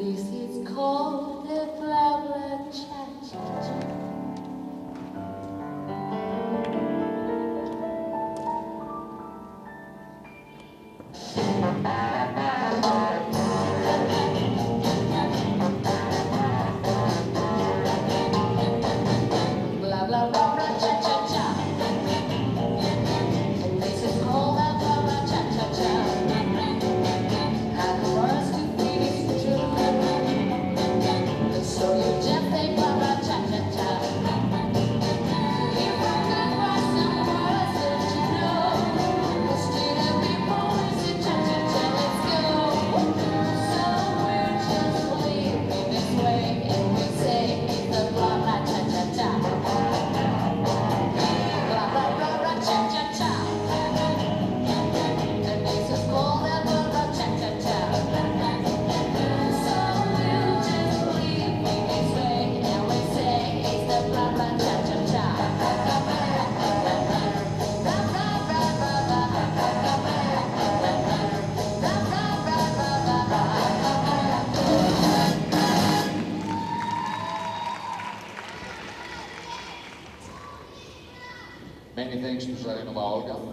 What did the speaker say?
This is called a blah blah cha-cha-cha. Blah blah blah blah cha-cha-cha. And this is called a blah blah cha-cha-cha. And the words to finish the truth. So you just say blah blah cha-cha-cha. If I could write some words that you know, instead of people listen cha-cha-cha, let's go. So we're just living this way, and we say it's the blah blah cha-cha-cha. Blah blah blah blah cha-cha-cha. And this is called a blah blah cha-cha-cha. So we're just living this way, and we say it's the blah blah cha-cha-cha. Many thanks to Zarina Olga.